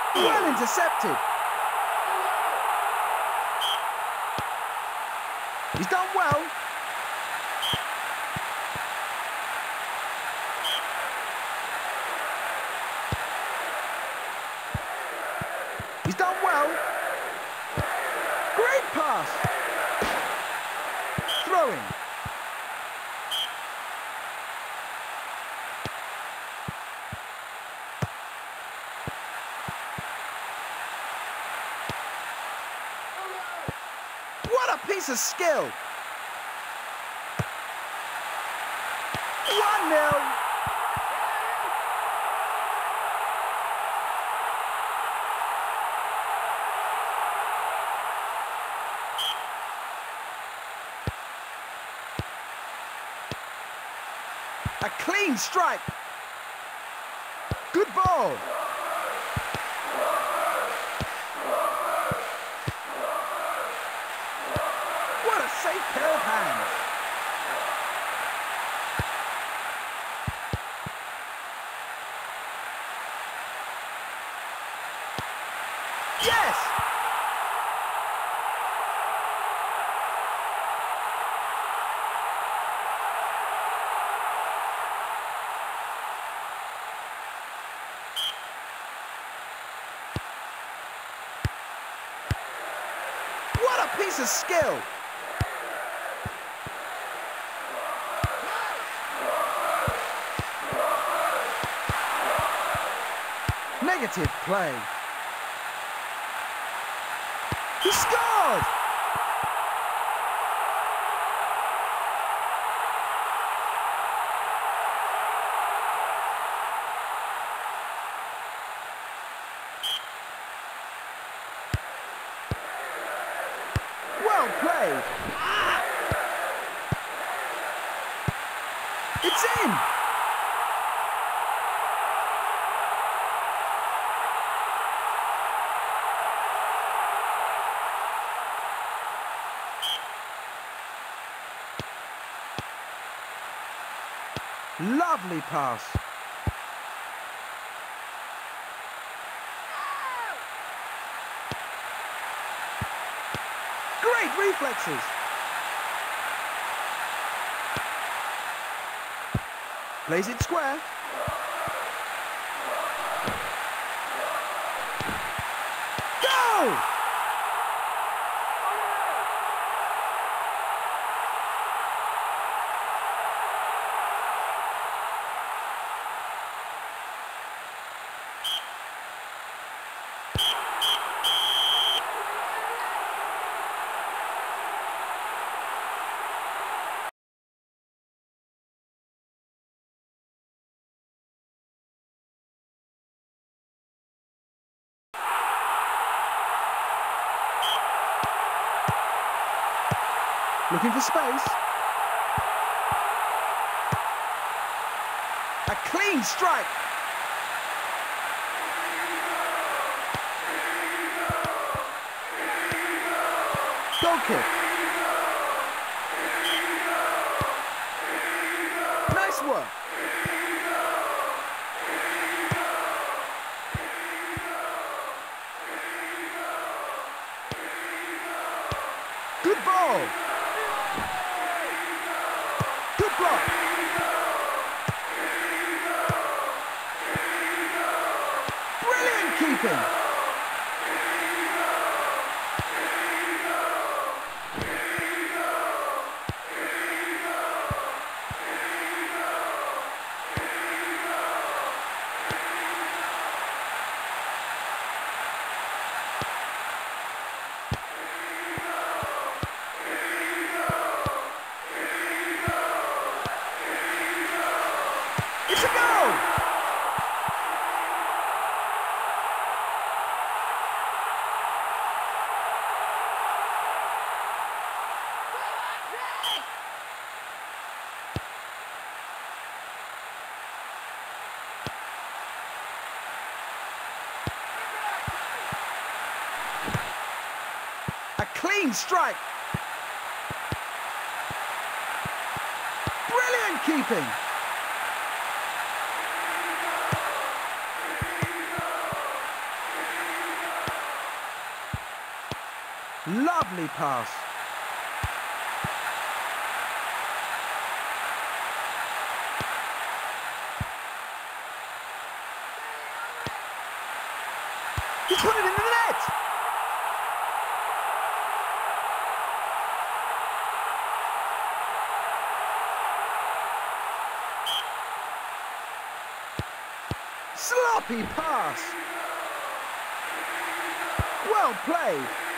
Well intercepted. He's done well. He's done well. Great pass. Throwing. What a piece of skill. 1-0. A clean strike. Good ball. What a safe pair of hands. Yes! What a piece of skill! Negative play. He scored! Well played. It's in. Lovely pass. Great reflexes. Plays it square. Go! Looking for space. A clean strike. Goal kick. Nice work. Good ball. Good block. Brilliant keeping. It's a goal! A clean strike. Brilliant keeping. Lovely pass. He put it in the net! Sloppy pass! Well played!